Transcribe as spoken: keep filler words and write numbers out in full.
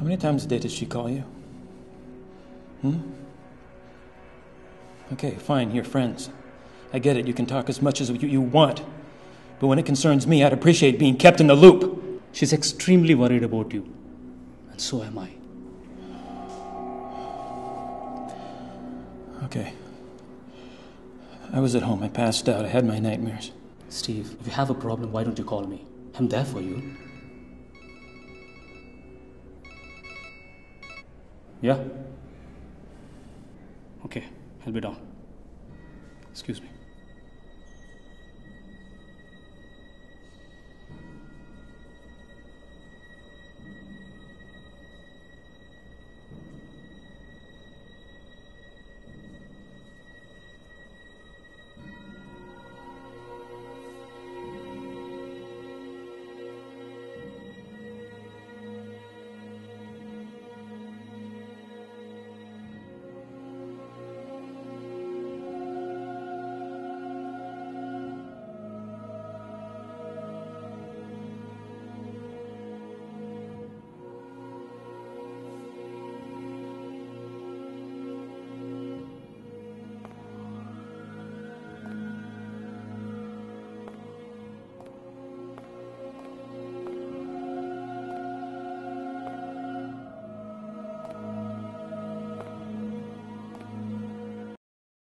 How many times a day does she call you? Hmm? Okay, fine, you're friends. I get it, you can talk as much as you, you want. But when it concerns me, I'd appreciate being kept in the loop. She's extremely worried about you. And so am I. Okay. I was at home, I passed out, I had my nightmares. Steve, if you have a problem, why don't you call me? I'm there for you. Yeah? Okay, I'll be down. Excuse me.